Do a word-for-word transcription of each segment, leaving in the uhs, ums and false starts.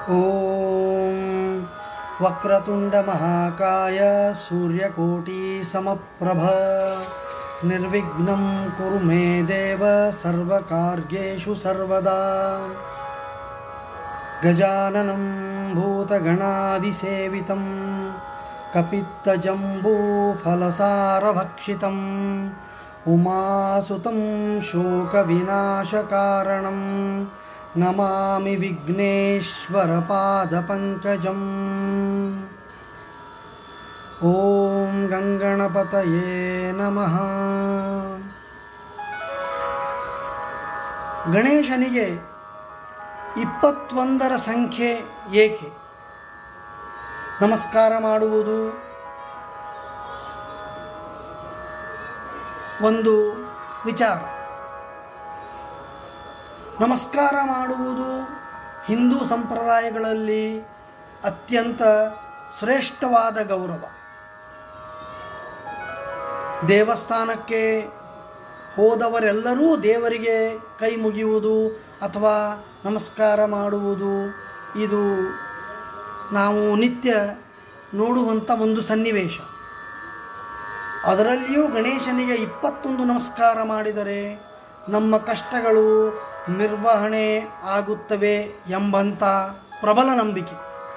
ಓಂ ವಕ್ರತುಂಡ ಮಹಾಕಾಯ ಸೂರ್ಯಕೋಟಿ ಸಮಪ್ರಭ ನಿರ್ವಿಘ್ನಂ ಕುರು ಮೇ ದೇವ ಸರ್ವಕಾರ್ಯೇಷು ಸರ್ವದಾ. ಗಜಾನನಂ ಭೂತಗಣಾದಿಸೇವಿತಂ ಕಪಿತ್ತಜಂಬೂಫಲಸಾರಭಕ್ಷಿತಂ ಉಮಾಸುತಂ ಶೋಕವಿನಾಶಕಾರಣಂ ನಮಾಮಿ ವಿಘ್ನೇಶ್ವರ ಪಾದಪಂಕಜಂ. ಓಂ ಗಂಗಣಪತಯೇ ನಮಃ. ಗಣೇಶನಿಗೆ ಇಪ್ಪತ್ತೊಂದರ ಸಂಖ್ಯೆ ಏಕೆ? ನಮಸ್ಕಾರ ಮಾಡುವುದು ಒಂದು ವಿಚಾರ. ನಮಸ್ಕಾರ ಮಾಡುವುದು ಹಿಂದೂ ಸಂಪ್ರದಾಯಗಳಲ್ಲಿ ಅತ್ಯಂತ ಶ್ರೇಷ್ಠವಾದ ಗೌರವ. ದೇವಸ್ಥಾನಕ್ಕೆ ಹೋದವರೆಲ್ಲರೂ ದೇವರಿಗೆ ಕೈ ಮುಗಿಯುವುದು ಅಥವಾ ನಮಸ್ಕಾರ ಮಾಡುವುದು ಇದು ನಾವು ನಿತ್ಯ ನೋಡುವಂಥ ಒಂದು ಸನ್ನಿವೇಶ. ಅದರಲ್ಲಿಯೂ ಗಣೇಶನಿಗೆ ಇಪ್ಪತ್ತೊಂದು ನಮಸ್ಕಾರ ಮಾಡಿದರೆ ನಮ್ಮ ಕಷ್ಟಗಳು ನಿರ್ವಹಣೆ ಆಗುತ್ತವೆ ಎಂಬಂಥ ಪ್ರಬಲ ನಂಬಿಕೆ.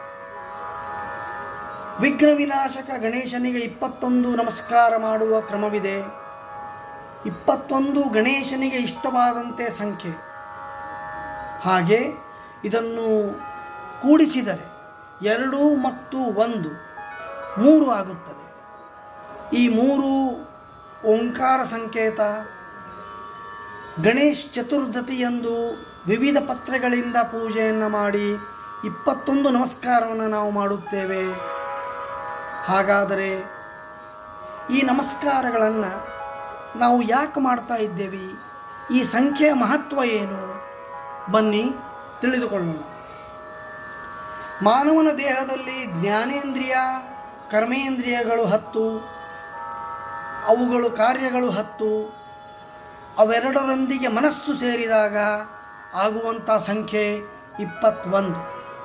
ವಿಘ್ನ ವಿನಾಶಕ ಗಣೇಶನಿಗೆ ಇಪ್ಪತ್ತೊಂದು ನಮಸ್ಕಾರ ಮಾಡುವ ಕ್ರಮವಿದೆ. ಇಪ್ಪತ್ತೊಂದು ಗಣೇಶನಿಗೆ ಇಷ್ಟವಾದಂತೆ ಸಂಖ್ಯೆ. ಹಾಗೆ ಇದನ್ನು ಕೂಡಿಸಿದರೆ ಎರಡು ಮತ್ತು ಒಂದು ಮೂರು ಆಗುತ್ತದೆ. ಈ ಮೂರು ಓಂಕಾರ ಸಂಕೇತ. ಗಣೇಶ್ ಚತುರ್ದಶಿಯಂದು ವಿವಿಧ ಪತ್ರೆಗಳಿಂದ ಪೂಜೆಯನ್ನು ಮಾಡಿ ಇಪ್ಪತ್ತೊಂದು ನಮಸ್ಕಾರವನ್ನು ನಾವು ಮಾಡುತ್ತೇವೆ. ಹಾಗಾದರೆ ಈ ನಮಸ್ಕಾರಗಳನ್ನು ನಾವು ಯಾಕೆ ಮಾಡ್ತಾ ಇದ್ದೇವೆ? ಈ ಸಂಖ್ಯೆಯ ಮಹತ್ವ ಏನು? ಬನ್ನಿ ತಿಳಿದುಕೊಳ್ಳೋಣ. ಮಾನವನ ದೇಹದಲ್ಲಿ ಜ್ಞಾನೇಂದ್ರಿಯ ಕರ್ಮೇಂದ್ರಿಯಗಳು ಹತ್ತು, ಅವುಗಳು ಕಾರ್ಯಗಳು ಹತ್ತು. ಅವೆರಡರೊಂದಿಗೆ ಮನಸ್ಸು ಸೇರಿದಾಗ ಆಗುವಂಥ ಸಂಖ್ಯೆ ಇಪ್ಪತ್ತೊಂದು.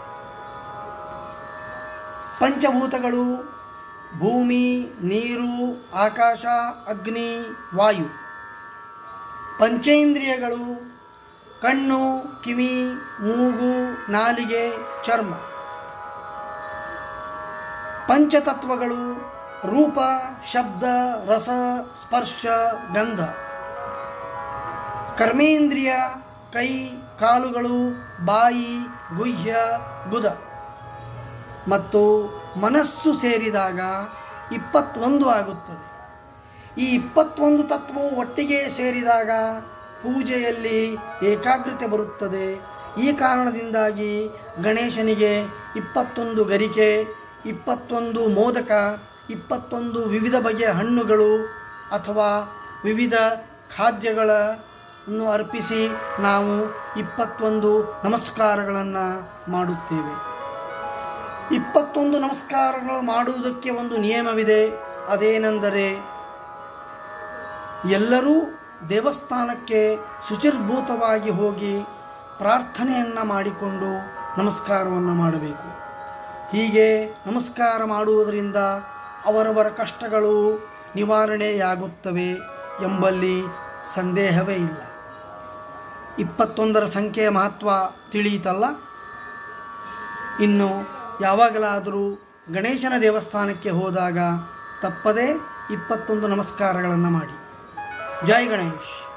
ಪಂಚಭೂತಗಳು ಭೂಮಿ, ನೀರು, ಆಕಾಶ, ಅಗ್ನಿ, ವಾಯು. ಪಂಚೇಂದ್ರಿಯಗಳು ಕಣ್ಣು, ಕಿವಿ, ಮೂಗು, ನಾಲಿಗೆ, ಚರ್ಮ. ಪಂಚತತ್ವಗಳು ರೂಪ, ಶಬ್ದ, ರಸ, ಸ್ಪರ್ಶ, ಗಂಧ. ಕರ್ಮೇಂದ್ರಿಯ ಕೈ, ಕಾಲುಗಳು, ಬಾಯಿ, ಗುಹ್ಯ, ಗುದ. ಮತ್ತು ಮನಸ್ಸು ಸೇರಿದಾಗ ಇಪ್ಪತ್ತೊಂದು ಆಗುತ್ತದೆ. ಈ ಇಪ್ಪತ್ತೊಂದು ತತ್ವವು ಒಟ್ಟಿಗೆ ಸೇರಿದಾಗ ಪೂಜೆಯಲ್ಲಿ ಏಕಾಗ್ರತೆ ಬರುತ್ತದೆ. ಈ ಕಾರಣದಿಂದಾಗಿ ಗಣೇಶನಿಗೆ ಇಪ್ಪತ್ತೊಂದು ಗರಿಕೆ, ಇಪ್ಪತ್ತೊಂದು ಮೋದಕ, ಇಪ್ಪತ್ತೊಂದು ವಿವಿಧ ಬಗೆಯ ಹಣ್ಣುಗಳು ಅಥವಾ ವಿವಿಧ ಖಾದ್ಯಗಳನ್ನು ಅರ್ಪಿಸಿ ನಾವು ಇಪ್ಪತ್ತೊಂದು ನಮಸ್ಕಾರಗಳನ್ನು ಮಾಡುತ್ತೇವೆ. ಇಪ್ಪತ್ತೊಂದು ನಮಸ್ಕಾರಗಳು ಮಾಡುವುದಕ್ಕೆ ಒಂದು ನಿಯಮವಿದೆ. ಅದೇನೆಂದರೆ ಎಲ್ಲರೂ ದೇವಸ್ಥಾನಕ್ಕೆ ಶುಚಿರ್ಭೂತವಾಗಿ ಹೋಗಿ ಪ್ರಾರ್ಥನೆಯನ್ನು ಮಾಡಿಕೊಂಡು ನಮಸ್ಕಾರವನ್ನು ಮಾಡಬೇಕು. ಹೀಗೆ ನಮಸ್ಕಾರ ಮಾಡುವುದರಿಂದ ಅವರವರ ಕಷ್ಟಗಳು ನಿವಾರಣೆಯಾಗುತ್ತವೆ ಎಂಬಲ್ಲಿ ಸಂದೇಹವೇ ಇಲ್ಲ. ಇಪ್ಪತ್ತೊಂದರ ಸಂಖ್ಯೆಯ ಮಹತ್ವ ತಿಳಿಯಿತಲ್ಲ. ಇನ್ನು ಯಾವಾಗಲಾದರೂ ಗಣೇಶನ ದೇವಸ್ಥಾನಕ್ಕೆ ಹೋದಾಗ ತಪ್ಪದೇ ಇಪ್ಪತ್ತೊಂದು ನಮಸ್ಕಾರಗಳನ್ನು ಮಾಡಿ. ಜೈ ಗಣೇಶ್.